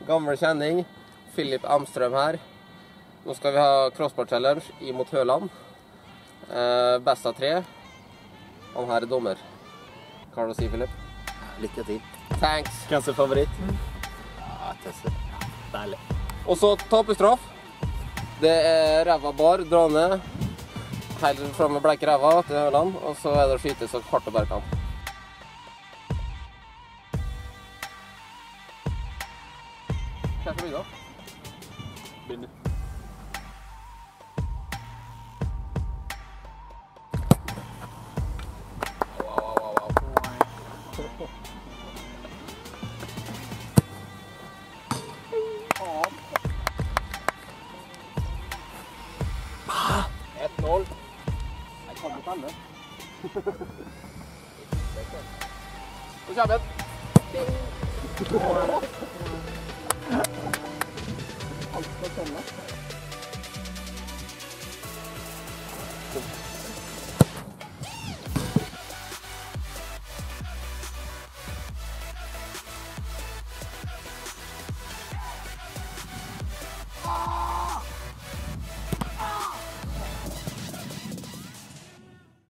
gammel kjenning, Philip Amstrøm her. Nå skal vi ha crossbar challenge imot Høland. Best av 3. Han her er dommer. Hva har du å si, Philip? Lykke til. Thanks. Kanskje favoritt? Ja, Tesse. Deilig. Og så tapestraff. Det er ræva bar, dra ned. Helt frem med blekke ræva til Høland. Og så er det å skyte så hardt og bare kan. Hva skal vi da? Begynn. Jeg kan ikke telle. Så kommer den. Alt skal komme.